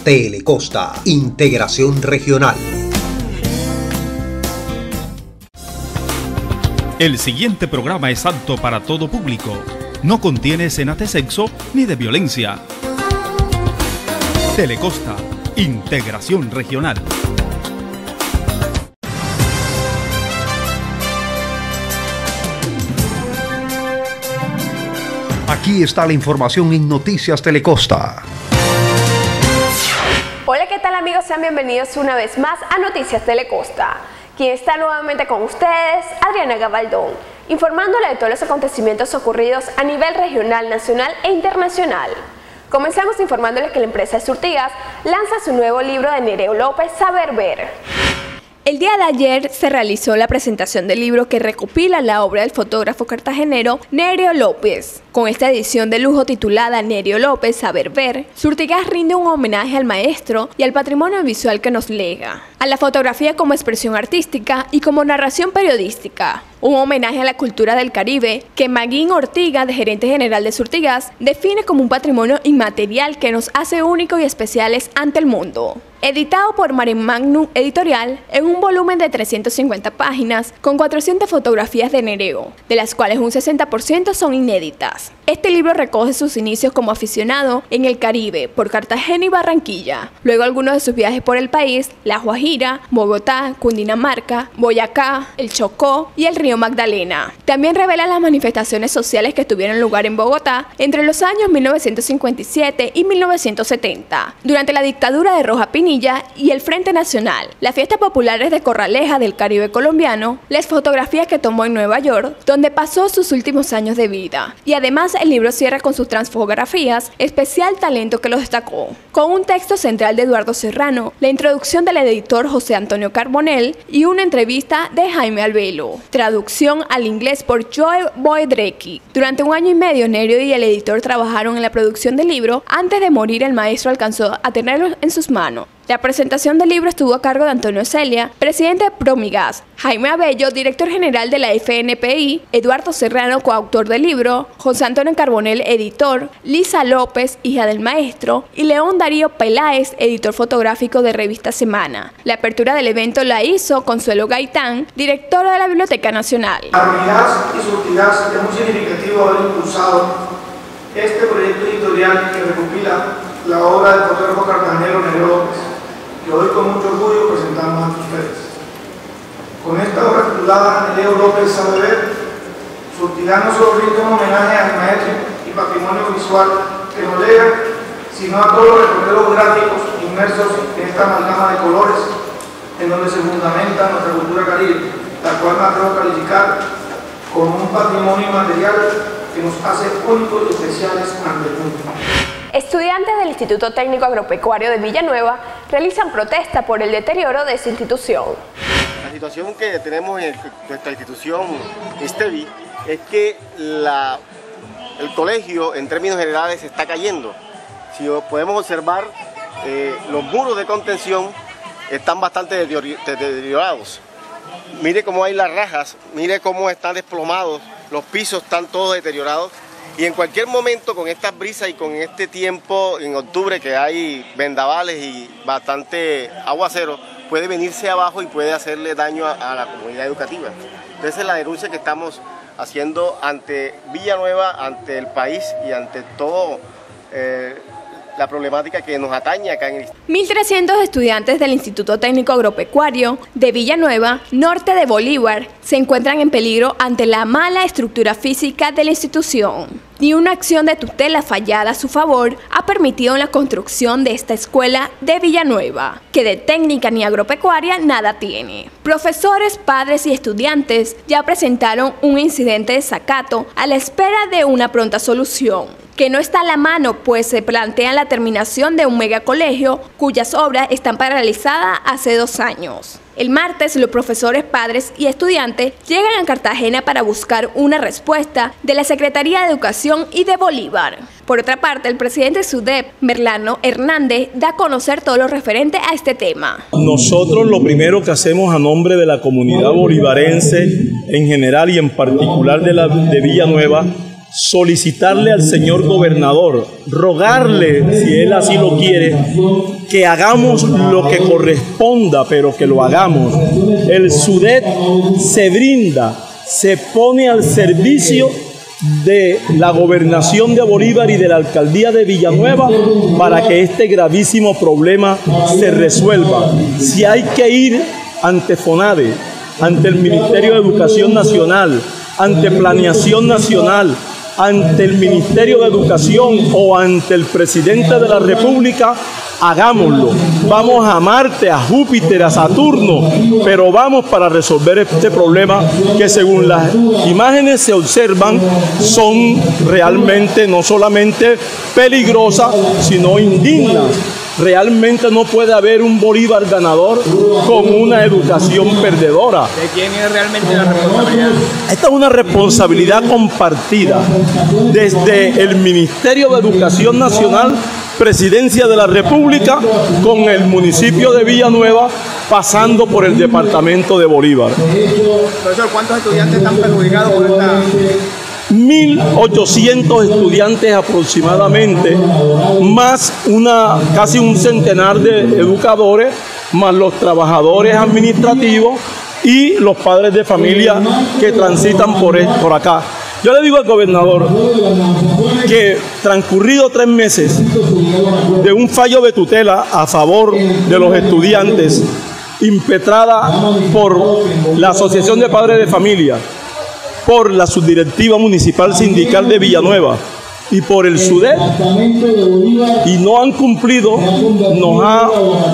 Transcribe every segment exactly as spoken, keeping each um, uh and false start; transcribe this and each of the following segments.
Telecosta, integración regional. El siguiente programa es apto para todo público. No contiene escenas de sexo ni de violencia. Telecosta, integración regional. Aquí está la información en Noticias Telecosta. Hola, ¿qué tal amigos? Sean bienvenidos una vez más a Noticias Telecosta. Quien está nuevamente con ustedes, Adriana Gabaldón, informándole de todos los acontecimientos ocurridos a nivel regional, nacional e internacional. Comenzamos informándoles que la empresa Surtigas lanza su nuevo libro de Nereo López, Saber Ver. El día de ayer se realizó la presentación del libro que recopila la obra del fotógrafo cartagenero Nereo López. Con esta edición de lujo titulada Nereo López, Saber Ver, Surtigas rinde un homenaje al maestro y al patrimonio visual que nos lega, a la fotografía como expresión artística y como narración periodística. Un homenaje a la cultura del Caribe que Maguín Ortiga, de gerente general de Surtigas, define como un patrimonio inmaterial que nos hace únicos y especiales ante el mundo. Editado por Mare Magnum Editorial en un volumen de trescientas cincuenta páginas con cuatrocientas fotografías de Nereo, de las cuales un sesenta por ciento son inéditas. Este libro recoge sus inicios como aficionado en el Caribe por Cartagena y Barranquilla, luego algunos de sus viajes por el país, La Guajira, Bogotá, Cundinamarca, Boyacá, el Chocó y el Río Magdalena. También revela las manifestaciones sociales que tuvieron lugar en Bogotá entre los años mil novecientos cincuenta y siete y mil novecientos setenta, durante la dictadura de Roja Pinilla y el Frente Nacional, las fiestas populares de Corraleja del Caribe colombiano, las fotografías que tomó en Nueva York, donde pasó sus últimos años de vida. Y además el libro cierra con sus transfotografías, especial talento que lo destacó, con un texto central de Eduardo Serrano, la introducción del editor José Antonio Carbonell y una entrevista de Jaime Albelo. Traducción al inglés por Joe Boedrecki. Durante un año y medio, Nereo y el editor trabajaron en la producción del libro. Antes de morir, el maestro alcanzó a tenerlo en sus manos. La presentación del libro estuvo a cargo de Antonio Celia, presidente de Promigas, Jaime Abello, director general de la F N P I, Eduardo Serrano, coautor del libro, José Antonio Carbonell, editor, Lisa López, hija del maestro, y León Darío Peláez, editor fotográfico de Revista Semana. La apertura del evento la hizo Consuelo Gaitán, directora de la Biblioteca Nacional. Armigas y Surtigas es muy significativo haber impulsado este proyecto editorial que recopila la obra del fotógrafo cartagenero Nereo López, que hoy con mucho orgullo presentamos ante ustedes. Con esta obra titulada Nereo López Saber Ver, Surtigas no solo rinde un homenaje al maestro y patrimonio visual que nos lega, sino a todos los recorridos gráficos inmersos en esta amalgama de colores, en donde se fundamenta nuestra cultura caribe, la cual me atrevo a calificar como un patrimonio inmaterial que nos hace únicos y especiales ante el mundo. Estudiantes del Instituto Técnico Agropecuario de Villanueva realizan protesta por el deterioro de su institución. La situación que tenemos en nuestra institución ISTEVI es que la, el colegio en términos generales está cayendo. Si podemos observar, eh, los muros de contención están bastante deteriorados. Mire cómo hay las rajas, mire cómo están desplomados, los pisos están todos deteriorados. Y en cualquier momento, con estas brisas y con este tiempo en octubre que hay vendavales y bastante aguacero, puede venirse abajo y puede hacerle daño a, a la comunidad educativa. Entonces, la denuncia que estamos haciendo ante Villanueva, ante el país y ante todo eh, la problemática que nos atañe acá en el instituto. mil trescientos estudiantes del Instituto Técnico Agropecuario de Villanueva, norte de Bolívar, se encuentran en peligro ante la mala estructura física de la institución. Y una acción de tutela fallada a su favor ha permitido la construcción de esta escuela de Villanueva, que de técnica ni agropecuaria nada tiene. Profesores, padres y estudiantes ya presentaron un incidente de desacato a la espera de una pronta solución, que no está a la mano, pues se plantea la terminación de un megacolegio cuyas obras están paralizadas hace dos años. El martes, los profesores, padres y estudiantes llegan a Cartagena para buscar una respuesta de la Secretaría de Educación y de Bolívar. Por otra parte, el presidente de SUDEP, Merlano Hernández, da a conocer todo lo referente a este tema. Nosotros lo primero que hacemos a nombre de la comunidad bolivarense en general y en particular de, la, de Villanueva solicitarle al señor gobernador, rogarle, si él así lo quiere, que hagamos lo que corresponda, pero que lo hagamos. El SUDET se brinda, se pone al servicio de la gobernación de Bolívar y de la alcaldía de Villanueva para que este gravísimo problema se resuelva. Si hay que ir ante FONADE, ante el Ministerio de Educación Nacional, ante Planeación Nacional, ante el Ministerio de Educación o ante el Presidente de la República, hagámoslo. Vamos a Marte, a Júpiter, a Saturno, pero vamos para resolver este problema que, según las imágenes se observan, son realmente no solamente peligrosas, sino indignas. Realmente no puede haber un Bolívar ganador con una educación perdedora. ¿De quién es realmente la responsabilidad? Esta es una responsabilidad compartida desde el Ministerio de Educación Nacional, Presidencia de la República, con el municipio de Villanueva, pasando por el departamento de Bolívar. Profesor, ¿cuántos estudiantes están perjudicados por esta...? mil ochocientos estudiantes aproximadamente, más una, casi un centenar de educadores, más los trabajadores administrativos y los padres de familia que transitan por, por acá. Yo le digo al gobernador que, transcurrido tres meses de un fallo de tutela a favor de los estudiantes, impetrada por la Asociación de Padres de Familia, por la Subdirectiva Municipal Sindical de Villanueva y por el SUDET, y no han cumplido, nos, ha,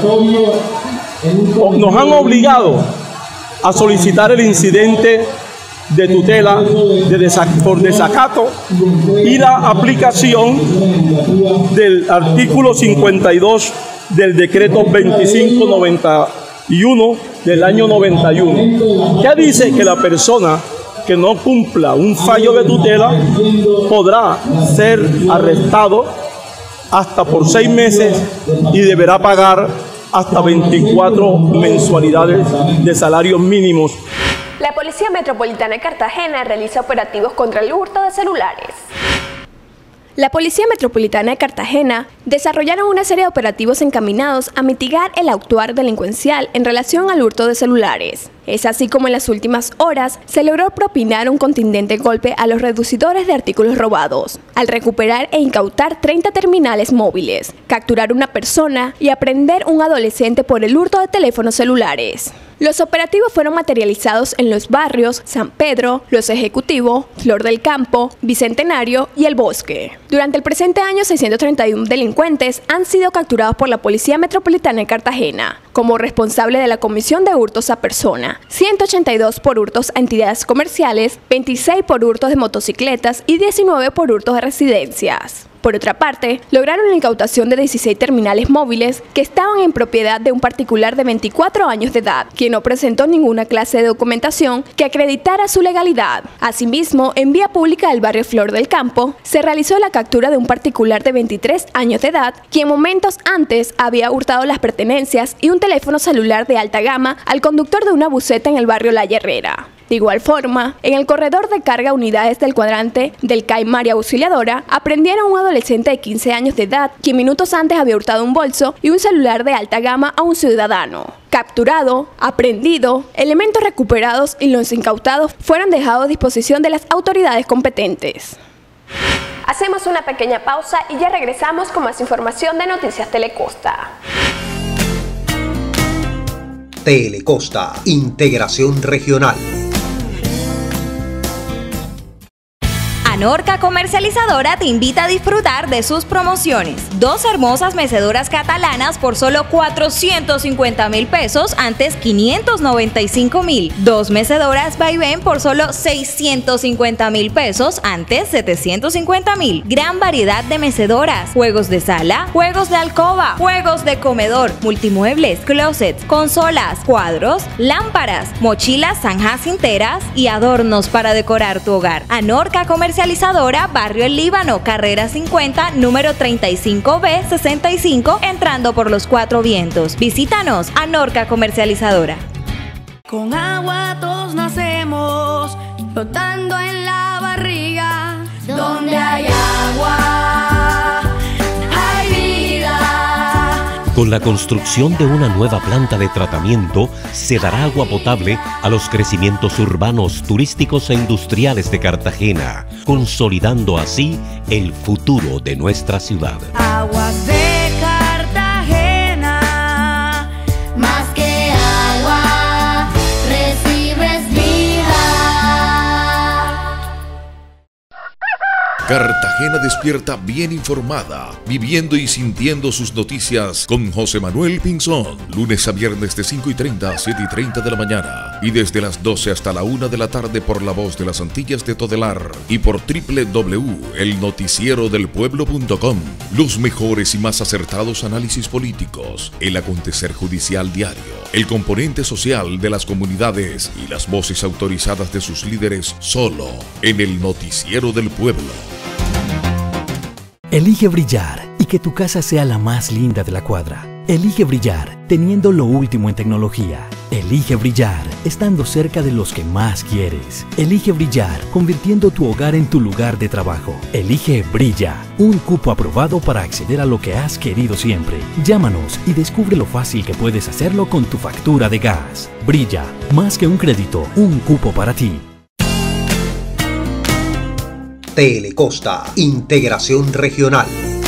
nos han obligado a solicitar el incidente de tutela de desac por desacato y la aplicación del artículo cincuenta y dos del decreto veinticinco noventa y uno del año noventa y uno, que dice que la persona que no cumpla un fallo de tutela podrá ser arrestado hasta por seis meses y deberá pagar hasta veinticuatro mensualidades de salarios mínimos. La Policía Metropolitana de Cartagena realiza operativos contra el hurto de celulares. La Policía Metropolitana de Cartagena desarrollaron una serie de operativos encaminados a mitigar el actuar delincuencial en relación al hurto de celulares. Es así como en las últimas horas se logró propinar un contundente golpe a los reducidores de artículos robados, al recuperar e incautar treinta terminales móviles, capturar una persona y aprender un adolescente por el hurto de teléfonos celulares. Los operativos fueron materializados en los barrios San Pedro, Los Ejecutivos, Flor del Campo, Bicentenario y El Bosque. Durante el presente año, seiscientos treinta y uno delincuentes han sido capturados por la Policía Metropolitana de Cartagena como responsable de la comisión de hurtos a persona, ciento ochenta y dos por hurtos a entidades comerciales, veintiséis por hurtos de motocicletas y diecinueve por hurtos de residencias. Por otra parte, lograron la incautación de dieciséis terminales móviles que estaban en propiedad de un particular de veinticuatro años de edad, quien no presentó ninguna clase de documentación que acreditara su legalidad. Asimismo, en vía pública del barrio Flor del Campo, se realizó la captura de un particular de veintitrés años de edad, quien momentos antes había hurtado las pertenencias y un teléfono celular de alta gama al conductor de una buseta en el barrio La Herrera. De igual forma, en el corredor de carga unidades del cuadrante del C A I María Auxiliadora, aprendieron a un adolescente de quince años de edad, quien minutos antes había hurtado un bolso y un celular de alta gama a un ciudadano. Capturado, aprendido, elementos recuperados y los incautados fueron dejados a disposición de las autoridades competentes. Hacemos una pequeña pausa y ya regresamos con más información de Noticias Telecosta. Telecosta, integración regional. Anorca Comercializadora te invita a disfrutar de sus promociones. Dos hermosas mecedoras catalanas por solo cuatrocientos cincuenta mil pesos, antes quinientos noventa y cinco mil. Dos mecedoras vaivén por solo seiscientos cincuenta mil pesos, antes setecientos cincuenta mil. Gran variedad de mecedoras, juegos de sala, juegos de alcoba, juegos de comedor, multimuebles, closets, consolas, cuadros, lámparas, mochilas San Jacinteras y adornos para decorar tu hogar. Anorca Comercializadora, Barrio El Líbano, carrera cincuenta, número treinta y cinco B sesenta y cinco, entrando por los Cuatro Vientos. Visítanos, Anorca Comercializadora. Con agua todos nacemos, flotando en la barriga. Donde hay agua, hay vida. Con la construcción de una nueva planta de tratamiento, se dará agua potable a los crecimientos urbanos, turísticos e industriales de Cartagena, consolidando así el futuro de nuestra ciudad. Aguas de Cartagena, más que agua, recibes vida. Cartagena despierta bien informada, viviendo y sintiendo sus noticias con José Manuel Pinzón, lunes a viernes de cinco y treinta a siete y treinta de la mañana y desde las doce hasta la una de la tarde por La Voz de las Antillas de Todelar y por doble u doble u doble u punto el noticiero del pueblo punto com. Los mejores y más acertados análisis políticos, el acontecer judicial diario, el componente social de las comunidades y las voces autorizadas de sus líderes solo en el noticiero del pueblo. Elige brillar y que tu casa sea la más linda de la cuadra. Elige brillar teniendo lo último en tecnología. Elige brillar estando cerca de los que más quieres. Elige brillar convirtiendo tu hogar en tu lugar de trabajo. Elige Brilla, un cupo aprobado para acceder a lo que has querido siempre. Llámanos y descubre lo fácil que puedes hacerlo con tu factura de gas. Brilla, más que un crédito, un cupo para ti. Telecosta, integración regional.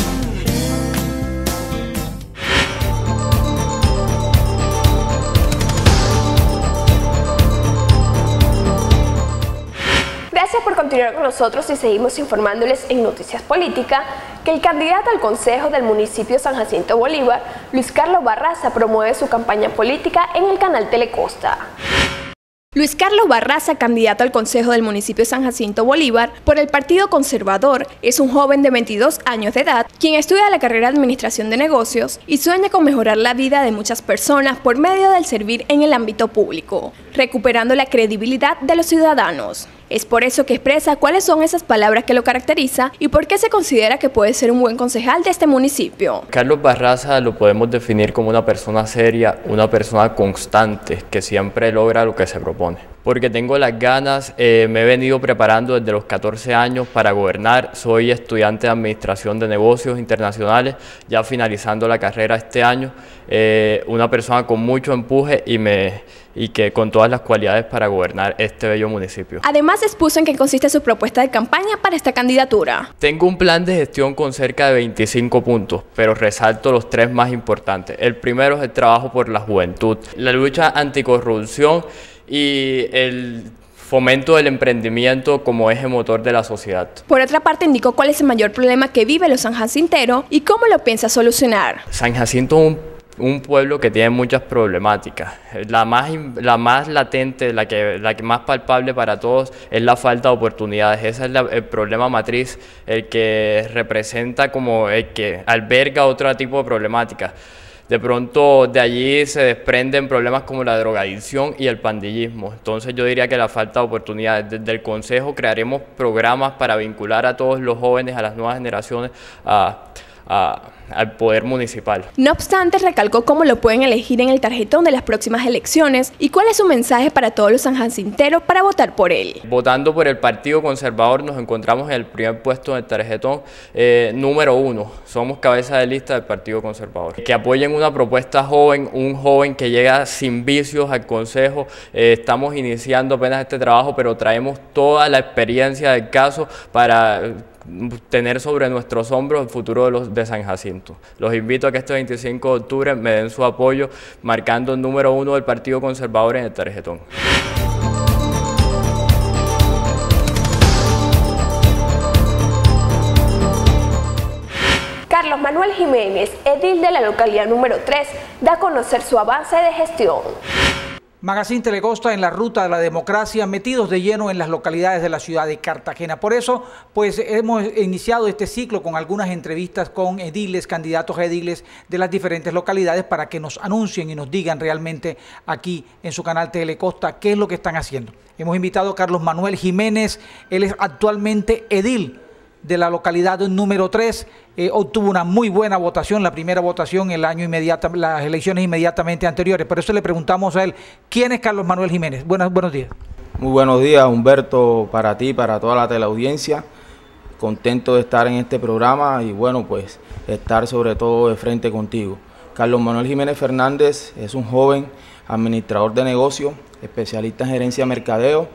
Gracias por continuar con nosotros y seguimos informándoles en Noticias Política que el candidato al Consejo del municipio San Jacinto Bolívar, Luis Carlos Barraza, promueve su campaña política en el canal Telecosta. Luis Carlos Barraza, candidato al Consejo del municipio San Jacinto Bolívar por el Partido Conservador, es un joven de veintidós años de edad quien estudia la carrera de Administración de Negocios y sueña con mejorar la vida de muchas personas por medio del servir en el ámbito público, recuperando la credibilidad de los ciudadanos. Es por eso que expresa cuáles son esas palabras que lo caracteriza y por qué se considera que puede ser un buen concejal de este municipio. Carlos Barraza lo podemos definir como una persona seria, una persona constante, que siempre logra lo que se propone. Porque tengo las ganas, eh, me he venido preparando desde los catorce años para gobernar, soy estudiante de Administración de Negocios Internacionales, ya finalizando la carrera este año, eh, una persona con mucho empuje y me... y que con todas las cualidades para gobernar este bello municipio. Además expuso en qué consiste su propuesta de campaña para esta candidatura. Tengo un plan de gestión con cerca de veinticinco puntos, pero resalto los tres más importantes. El primero es el trabajo por la juventud, la lucha anticorrupción y el fomento del emprendimiento como eje motor de la sociedad. Por otra parte, indicó cuál es el mayor problema que vive los sanjacinteros y cómo lo piensa solucionar. San Jacinto es un un pueblo que tiene muchas problemáticas. La más, la más latente, la que, la que más palpable para todos es la falta de oportunidades. Ese es la, el problema matriz, el que representa como el que alberga otro tipo de problemáticas. De pronto de allí se desprenden problemas como la drogadicción y el pandillismo. Entonces yo diría que la falta de oportunidades. Desde el Consejo crearemos programas para vincular a todos los jóvenes, a las nuevas generaciones, a, a al poder municipal. No obstante, recalcó cómo lo pueden elegir en el tarjetón de las próximas elecciones y cuál es su mensaje para todos los sanjacinteros para votar por él. Votando por el Partido Conservador nos encontramos en el primer puesto del tarjetón eh, número uno. Somos cabeza de lista del Partido Conservador. Que apoyen una propuesta joven, un joven que llega sin vicios al Consejo. Eh, estamos iniciando apenas este trabajo, pero traemos toda la experiencia del caso para tener sobre nuestros hombros el futuro de, los, de San Jacinto. Los invito a que este veinticinco de octubre me den su apoyo marcando el número uno del Partido Conservador en el tarjetón. Carlos Manuel Jiménez, edil de la localidad número tres, da a conocer su avance de gestión. Magazine Telecosta en la ruta de la democracia, metidos de lleno en las localidades de la ciudad de Cartagena. Por eso, pues hemos iniciado este ciclo con algunas entrevistas con ediles, candidatos a ediles de las diferentes localidades para que nos anuncien y nos digan realmente aquí en su canal Telecosta qué es lo que están haciendo. Hemos invitado a Carlos Manuel Jiménez, él es actualmente edil de la localidad número tres, eh, obtuvo una muy buena votación, la primera votación el año inmediato, las elecciones inmediatamente anteriores. Por eso le preguntamos a él, ¿quién es Carlos Manuel Jiménez? Buenos, buenos días. Muy buenos días, Humberto, para ti, para toda la teleaudiencia. contento de estar en este programa y bueno, pues estar sobre todo de frente contigo. Carlos Manuel Jiménez Fernández es un joven administrador de negocios, especialista en gerencia de mercadeo,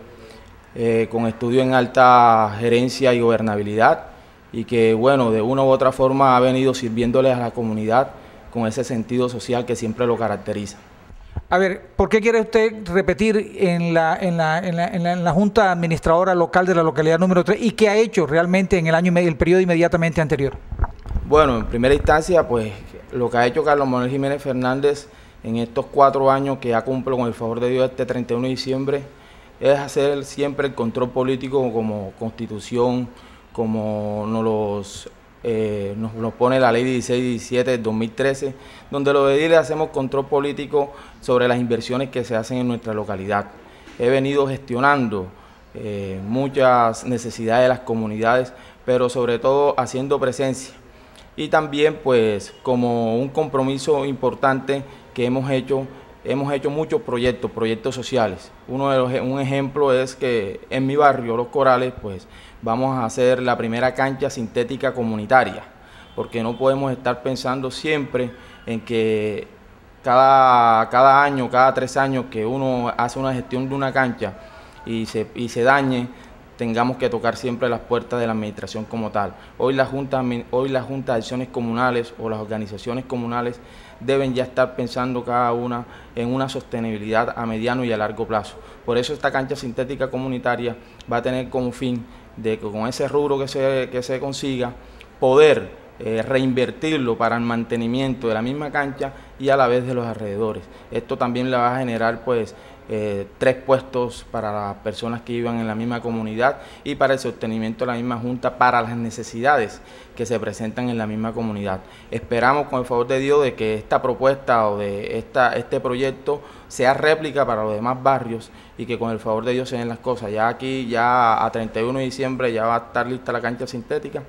eh, con estudio en alta gerencia y gobernabilidad, y que bueno, de una u otra forma ha venido sirviéndole a la comunidad con ese sentido social que siempre lo caracteriza. A ver, ¿por qué quiere usted repetir en la, en la, en la, en la, en la Junta Administradora Local de la localidad número tres y qué ha hecho realmente en el año el periodo inmediatamente anterior? Bueno, en primera instancia, pues lo que ha hecho Carlos Manuel Jiménez Fernández en estos cuatro años que ha cumplido con el favor de Dios este treinta y uno de diciembre es hacer siempre el control político como Constitución, como nos los Eh, nos, nos pone la ley dieciséis diecisiete del dos mil trece, donde los ediles hacemos control político sobre las inversiones que se hacen en nuestra localidad. He venido gestionando eh, muchas necesidades de las comunidades, pero sobre todo haciendo presencia. Y también pues como un compromiso importante que hemos hecho, hemos hecho muchos proyectos, proyectos sociales. Uno de los, un ejemplo es que en mi barrio, Los Corales, pues vamos a hacer la primera cancha sintética comunitaria, porque no podemos estar pensando siempre en que cada, cada año, cada tres años que uno hace una gestión de una cancha y se, y se dañe, tengamos que tocar siempre las puertas de la administración como tal. Hoy la Junta, hoy la Junta de Acciones Comunales o las organizaciones comunales deben ya estar pensando cada una en una sostenibilidad a mediano y a largo plazo. Por eso esta cancha sintética comunitaria va a tener como fin de que con ese rubro que se, que se consiga, poder eh, reinvertirlo para el mantenimiento de la misma cancha y a la vez de los alrededores. Esto también le va a generar pues eh, tres puestos para las personas que vivan en la misma comunidad y para el sostenimiento de la misma junta para las necesidades que se presentan en la misma comunidad. Esperamos con el favor de Dios de que esta propuesta o de esta, este proyecto sea réplica para los demás barrios y que con el favor de Dios se den las cosas. Ya aquí, ya a treinta y uno de diciembre ya va a estar lista la cancha sintética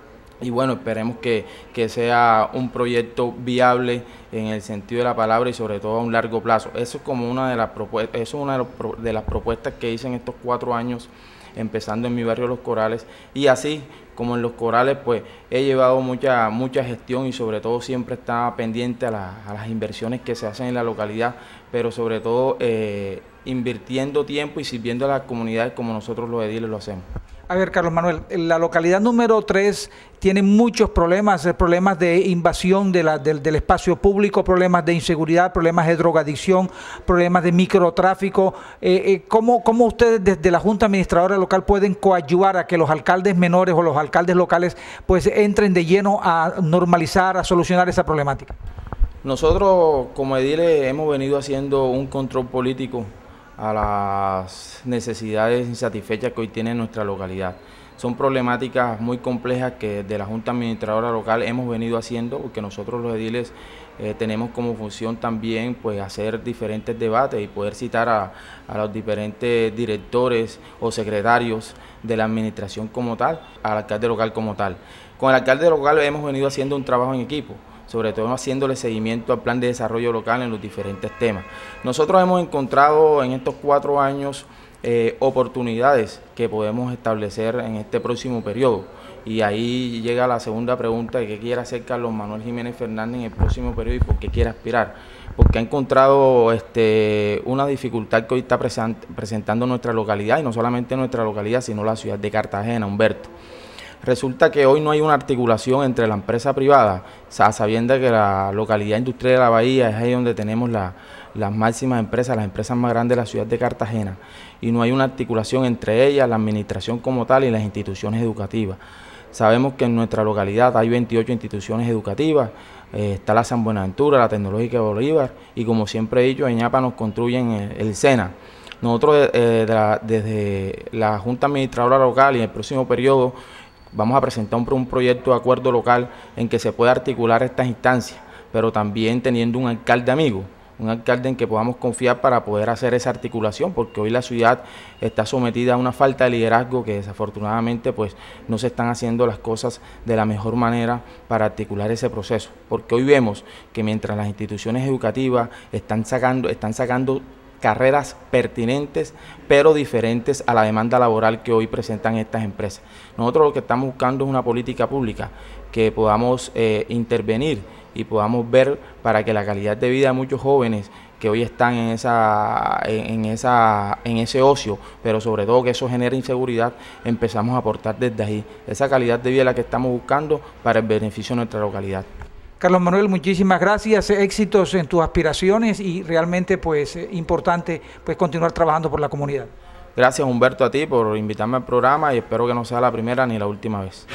y bueno, esperemos que, que sea un proyecto viable en el sentido de la palabra y sobre todo a un largo plazo. Eso es como una de las propuestas, eso es una de, los, de las propuestas que hice en estos cuatro años, empezando en mi barrio Los Corales, y así como en Los Corales pues he llevado mucha, mucha gestión y sobre todo siempre estaba pendiente a, la, a las inversiones que se hacen en la localidad, pero sobre todo eh, invirtiendo tiempo y sirviendo a las comunidades como nosotros los ediles lo hacemos. A ver, Carlos Manuel, la localidad número tres tiene muchos problemas, problemas de invasión de la, del, del espacio público, problemas de inseguridad, problemas de drogadicción, problemas de microtráfico. Eh, eh, ¿cómo, ¿Cómo ustedes desde la Junta Administradora Local pueden coadyuvar a que los alcaldes menores o los alcaldes locales pues entren de lleno a normalizar, a solucionar esa problemática? Nosotros como ediles hemos venido haciendo un control político a las necesidades insatisfechas que hoy tiene nuestra localidad. Son problemáticas muy complejas que desde la Junta Administradora Local hemos venido haciendo, porque nosotros los ediles eh, tenemos como función también pues hacer diferentes debates y poder citar a, a los diferentes directores o secretarios de la administración como tal, al alcalde local como tal. Con el alcalde local hemos venido haciendo un trabajo en equipo, sobre todo haciéndole seguimiento al plan de desarrollo local en los diferentes temas. Nosotros hemos encontrado en estos cuatro años eh, oportunidades que podemos establecer en este próximo periodo. Y ahí llega la segunda pregunta de qué quiere hacer Carlos Manuel Jiménez Fernández en el próximo periodo y por qué quiere aspirar. Porque ha encontrado este, una dificultad que hoy está presentando nuestra localidad, y no solamente nuestra localidad, sino la ciudad de Cartagena, Humberto. Resulta que hoy no hay una articulación entre la empresa privada, sabiendo que la localidad industrial de la Bahía es ahí donde tenemos la, las máximas empresas, las empresas más grandes de la ciudad de Cartagena, y no hay una articulación entre ellas, la administración como tal y las instituciones educativas. Sabemos que en nuestra localidad hay veintiocho instituciones educativas, eh, está la San Buenaventura, la Tecnológica de Bolívar, y como siempre he dicho, en Ñapa nos construyen el, el SENA. Nosotros eh, de la, desde la Junta Administradora Local y en el próximo periodo vamos a presentar un, un proyecto de acuerdo local en que se pueda articular estas instancias, pero también teniendo un alcalde amigo, un alcalde en que podamos confiar para poder hacer esa articulación, porque hoy la ciudad está sometida a una falta de liderazgo que desafortunadamente pues no se están haciendo las cosas de la mejor manera para articular ese proceso, porque hoy vemos que mientras las instituciones educativas están sacando, están sacando carreras pertinentes, pero diferentes a la demanda laboral que hoy presentan estas empresas. Nosotros lo que estamos buscando es una política pública que podamos eh, intervenir y podamos ver para que la calidad de vida de muchos jóvenes que hoy están en esa, en, esa, en ese ocio, pero sobre todo que eso genera inseguridad, empezamos a aportar desde ahí. Esa calidad de vida es la que estamos buscando para el beneficio de nuestra localidad. Carlos Manuel, muchísimas gracias, éxitos en tus aspiraciones y realmente pues importante pues continuar trabajando por la comunidad. Gracias Humberto a ti por invitarme al programa y espero que no sea la primera ni la última vez.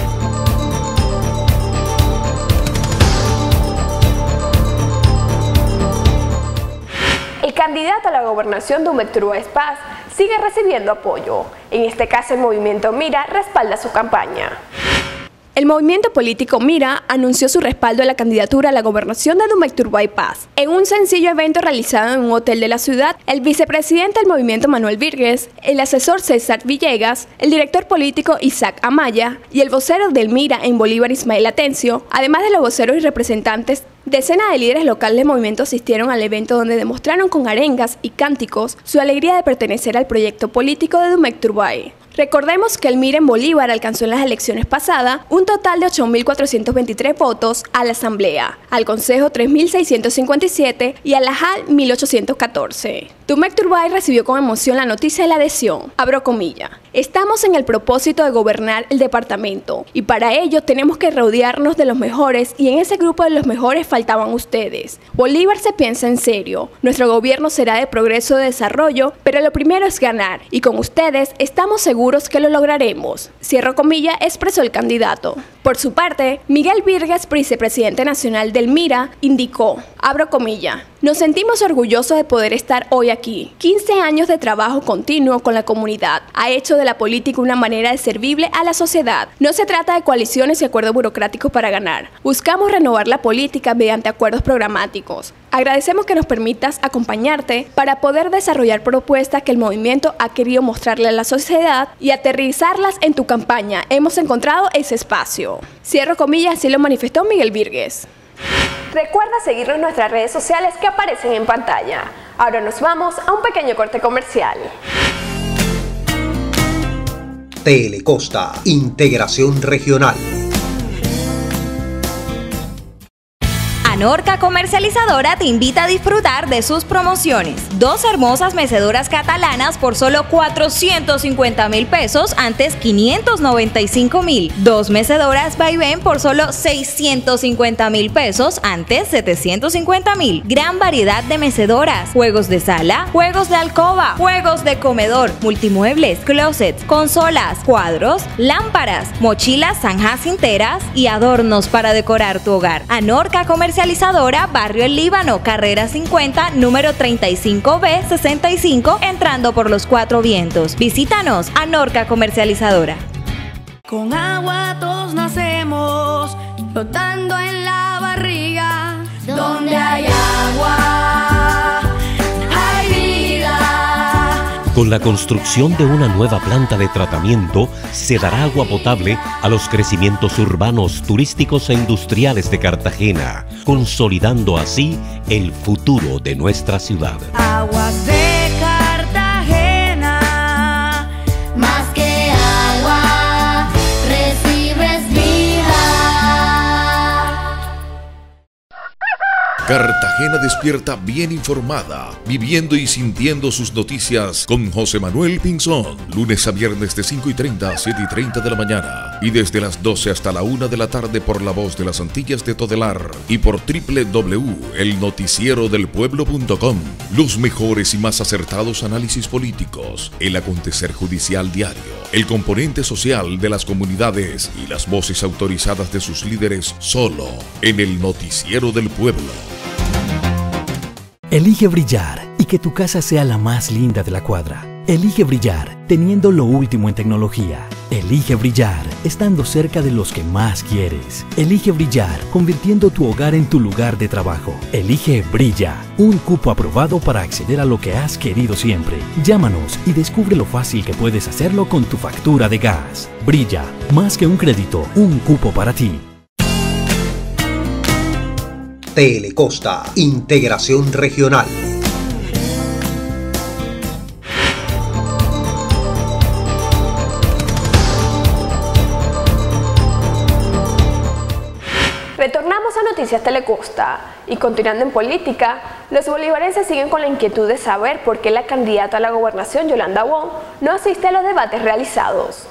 El candidato a la gobernación de Humecturbay Paz sigue recibiendo apoyo. En este caso, el movimiento Mira respalda su campaña. El movimiento político Mira anunció su respaldo a la candidatura a la gobernación de Humecturbay Paz. En un sencillo evento realizado en un hotel de la ciudad, el vicepresidente del movimiento Manuel Virgues, el asesor César Villegas, el director político Isaac Amaya y el vocero del Mira en Bolívar Ismael Atencio, además de los voceros y representantes, decenas de líderes locales del movimiento asistieron al evento donde demostraron con arengas y cánticos su alegría de pertenecer al proyecto político de Humecturbay. Recordemos que el Mira en Bolívar alcanzó en las elecciones pasadas un total de ocho mil cuatrocientos veintitrés votos a la Asamblea, al Consejo tres mil seiscientos cincuenta y siete y a la J A L mil ochocientos catorce. Humecturbay recibió con emoción la noticia de la adhesión. Abro comillas. Estamos en el propósito de gobernar el departamento y para ello tenemos que rodearnos de los mejores y en ese grupo de los mejores faltaban ustedes. Bolívar se piensa en serio. Nuestro gobierno será de progreso y desarrollo, pero lo primero es ganar y con ustedes estamos seguros que lo lograremos. Cierro comillas, expresó el candidato. Por su parte, Miguel Virgues, vicepresidente nacional del Mira, indicó, abro comillas, nos sentimos orgullosos de poder estar hoy aquí. quince años de trabajo continuo con la comunidad ha hecho de la política una manera de servible a la sociedad. No se trata de coaliciones y acuerdos burocráticos para ganar. Buscamos renovar la política mediante acuerdos programáticos. Agradecemos que nos permitas acompañarte para poder desarrollar propuestas que el movimiento ha querido mostrarle a la sociedad y aterrizarlas en tu campaña. Hemos encontrado ese espacio. Cierro comillas, así lo manifestó Miguel Virgues. Recuerda seguirnos en nuestras redes sociales que aparecen en pantalla. Ahora nos vamos a un pequeño corte comercial. Telecosta, integración regional. Anorca Comercializadora te invita a disfrutar de sus promociones. Dos hermosas mecedoras catalanas por solo cuatrocientos cincuenta mil pesos, antes quinientos noventa y cinco mil. Dos mecedoras Vaivén por solo seiscientos cincuenta mil pesos, antes setecientos cincuenta mil. Gran variedad de mecedoras, juegos de sala, juegos de alcoba, juegos de comedor, multimuebles, closets, consolas, cuadros, lámparas, mochilas sanjacinteras y adornos para decorar tu hogar. Anorca Comercializadora, Barrio El Líbano, carrera cincuenta, número treinta y cinco B sesenta y cinco, entrando por los Cuatro Vientos. Visítanos, Anorca Comercializadora. Con agua todos nacemos, flotando en la barriga. Donde hay agua, hay vida. Con la construcción de una nueva planta de tratamiento, se dará agua potable a los crecimientos urbanos, turísticos e industriales de Cartagena, consolidando así el futuro de nuestra ciudad. Aguas de Cartagena, más que agua, recibes vida. Cartagena despierta bien informada, viviendo y sintiendo sus noticias con José Manuel Pinzón, lunes a viernes de cinco y treinta a siete y treinta de la mañana y desde las doce hasta la una de la tarde por La Voz de las Antillas de Todelar y por doble u doble u doble u punto el noticiero del pueblo punto com. Los mejores y más acertados análisis políticos, el acontecer judicial diario, el componente social de las comunidades y las voces autorizadas de sus líderes solo en el noticiero del pueblo. Elige brillar y que tu casa sea la más linda de la cuadra. Elige brillar teniendo lo último en tecnología. Elige brillar estando cerca de los que más quieres. Elige brillar convirtiendo tu hogar en tu lugar de trabajo. Elige Brilla, un cupo aprobado para acceder a lo que has querido siempre. Llámanos y descubre lo fácil que puedes hacerlo con tu factura de gas. Brilla, más que un crédito, un cupo para ti. Telecosta, integración regional. Retornamos a Noticias Telecosta y continuando en política, los bolivarenses siguen con la inquietud de saber por qué la candidata a la gobernación, Yolanda Wong, no asiste a los debates realizados.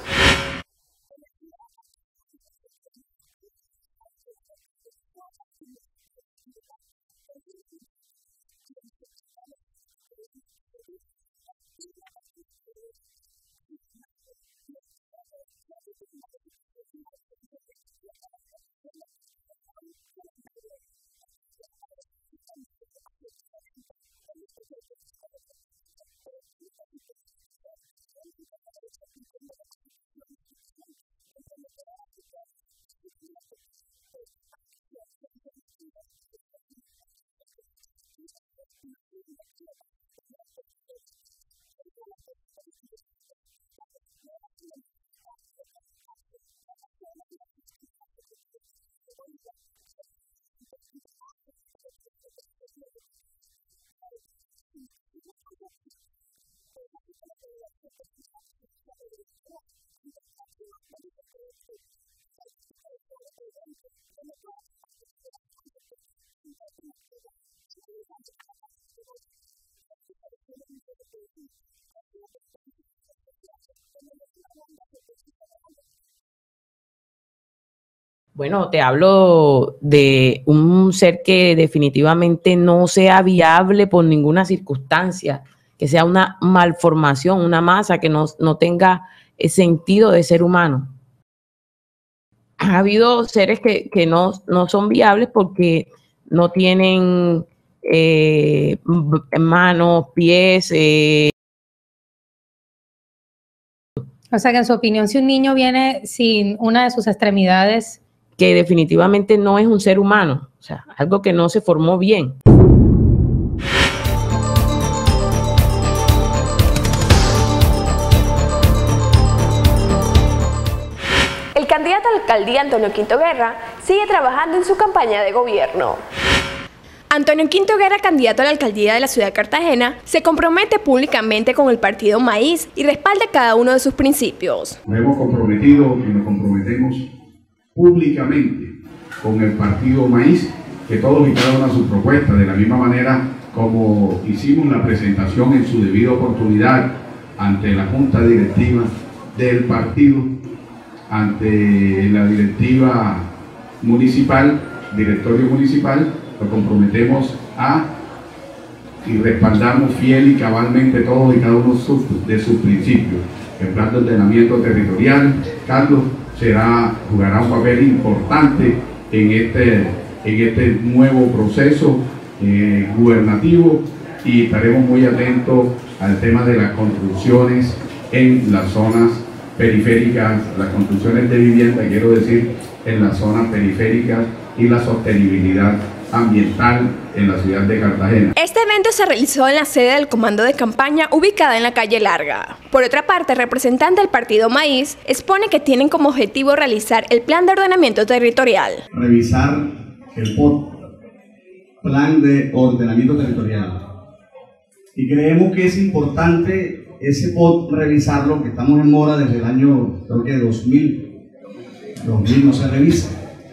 Bueno, te hablo de un ser que definitivamente no sea viable por ninguna circunstancia, que sea una malformación, una masa que no, no tenga el sentido de ser humano. Ha habido seres que, que no, no son viables porque no tienen eh, manos, pies. Eh. O sea que en su opinión, si un niño viene sin una de sus extremidades, que definitivamente no es un ser humano, o sea, algo que no se formó bien. El candidato a la alcaldía, Antonio Quinto Guerra, sigue trabajando en su campaña de gobierno. Antonio Quinto Guerra, candidato a la alcaldía de la ciudad de Cartagena, se compromete públicamente con el partido Maíz y respalda cada uno de sus principios. Nos hemos comprometido y nos comprometemos públicamente con el partido Maíz, que todos y cada una de sus propuestas, de la misma manera como hicimos la presentación en su debida oportunidad ante la junta directiva del partido, ante la directiva municipal, directorio municipal, nos comprometemos a y respaldamos fiel y cabalmente todos y cada uno de sus principios. El plan de ordenamiento territorial, Carlos, será, jugará un papel importante en este, en este nuevo proceso eh, gubernativo, y estaremos muy atentos al tema de las construcciones en las zonas periféricas, las construcciones de vivienda, quiero decir, en las zonas periféricas, y la sostenibilidad ambiental en la ciudad de Cartagena. Este evento se realizó en la sede del comando de campaña ubicada en la calle Larga. Por otra parte, el representante del partido Maíz expone que tienen como objetivo realizar el plan de ordenamiento territorial. Revisar el P O T, plan de ordenamiento territorial. Y creemos que es importante ese P O T revisarlo, que estamos en mora desde el año, creo que dos mil. dos mil no se revisa.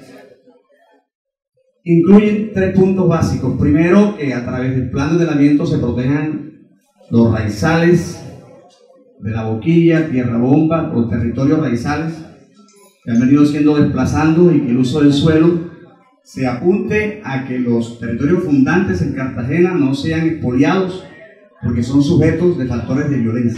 Incluye tres puntos básicos. Primero, que a través del plan de ordenamiento se protejan los raizales de la boquilla, tierra bomba, los territorios raizales que han venido siendo desplazados, y que el uso del suelo se apunte a que los territorios fundantes en Cartagena no sean expoliados porque son sujetos de factores de violencia.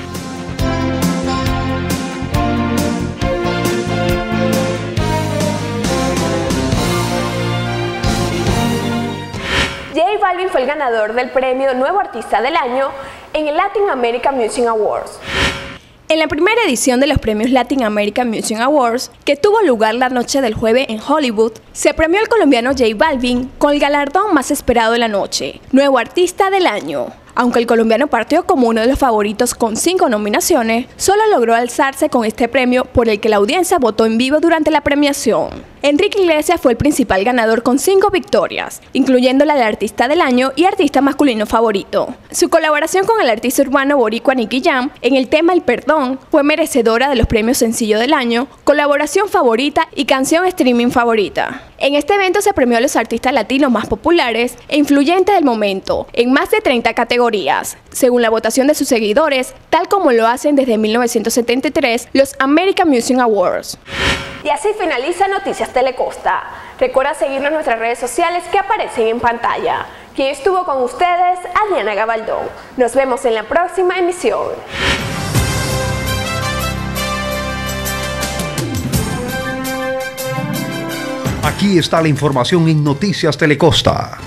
J Balvin fue el ganador del premio Nuevo Artista del Año en el Latin American Music Awards. En la primera edición de los premios Latin American Music Awards, que tuvo lugar la noche del jueves en Hollywood, se premió al colombiano J Balvin con el galardón más esperado de la noche, Nuevo Artista del Año. Aunque el colombiano partió como uno de los favoritos con cinco nominaciones, solo logró alzarse con este premio por el que la audiencia votó en vivo durante la premiación. Enrique Iglesias fue el principal ganador con cinco victorias, incluyendo la de Artista del Año y Artista Masculino Favorito. Su colaboración con el artista urbano boricua Nicky Jam en el tema El Perdón fue merecedora de los premios Sencillo del Año, Colaboración Favorita y Canción Streaming Favorita. En este evento se premió a los artistas latinos más populares e influyentes del momento, en más de treinta categorías, según la votación de sus seguidores, tal como lo hacen desde mil novecientos setenta y tres los American Music Awards. Y así finaliza Noticias Telecosta. Recuerda seguirnos en nuestras redes sociales que aparecen en pantalla. Quien estuvo con ustedes, Adriana Gabaldón. Nos vemos en la próxima emisión. Aquí está la información en Noticias Telecosta.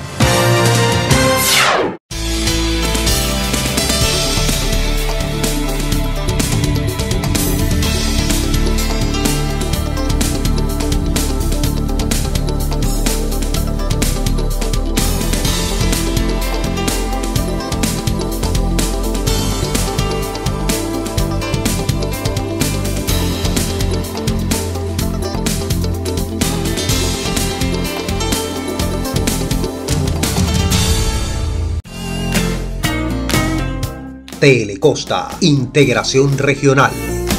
Telecosta, integración regional.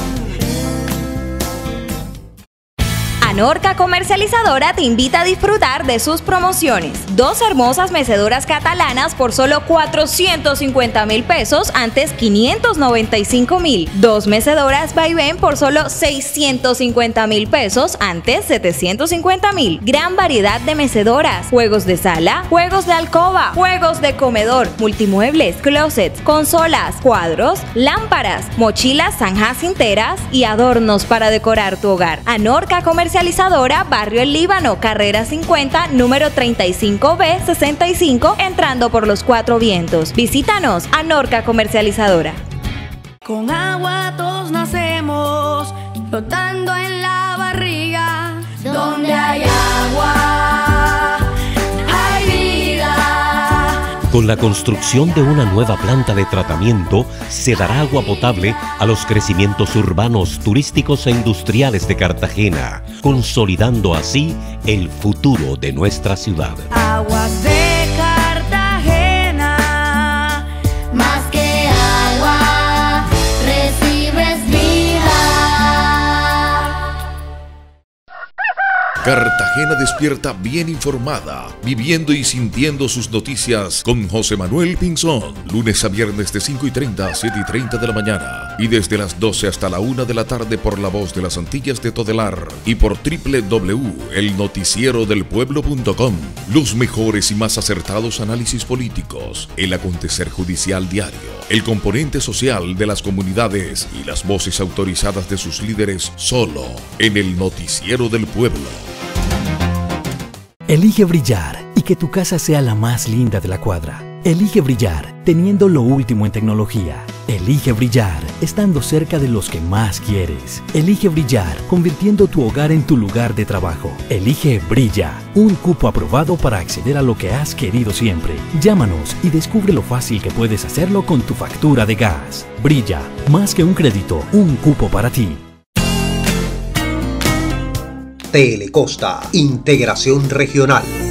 Anorca Comercializadora te invita a disfrutar de sus promociones. Dos hermosas mecedoras catalanas por solo cuatrocientos cincuenta mil pesos, antes quinientos noventa y cinco mil. Dos mecedoras Vaivén por solo seiscientos cincuenta mil pesos, antes setecientos cincuenta mil. Gran variedad de mecedoras, juegos de sala, juegos de alcoba, juegos de comedor, multimuebles, closets, consolas, cuadros, lámparas, mochilas sanjacinteras y adornos para decorar tu hogar. Anorca Comercializadora, Barrio El Líbano, carrera cincuenta, número treinta y cinco B sesenta y cinco, entrando por los Cuatro Vientos. Visítanos, Anorca Comercializadora. Con agua todos nacemos, flotando en la barriga. Donde hay agua, hay vida. Con la construcción de una nueva planta de tratamiento, se dará agua potable a los crecimientos urbanos, turísticos e industriales de Cartagena, consolidando así el futuro de nuestra ciudad. Aguas de Cartagena, más que agua, recibes vida. Cartagena despierta bien informada, viviendo y sintiendo sus noticias con José Manuel Pinzón. Lunes a viernes de cinco y treinta a siete y treinta de la mañana. Y desde las doce hasta la una de la tarde por La Voz de las Antillas de Todelar. Y por doble u doble u doble u punto el noticiero del pueblo punto com. Los mejores y más acertados análisis políticos. El acontecer judicial diario. El componente social de las comunidades. Y las voces autorizadas de sus líderes. Solo en el noticiero del pueblo. Elige brillar y que tu casa sea la más linda de la cuadra. Elige brillar teniendo lo último en tecnología. Elige brillar estando cerca de los que más quieres. Elige brillar convirtiendo tu hogar en tu lugar de trabajo. Elige Brilla, un cupo aprobado para acceder a lo que has querido siempre. Llámanos y descubre lo fácil que puedes hacerlo con tu factura de gas. Brilla, más que un crédito, un cupo para ti. Telecosta, integración regional.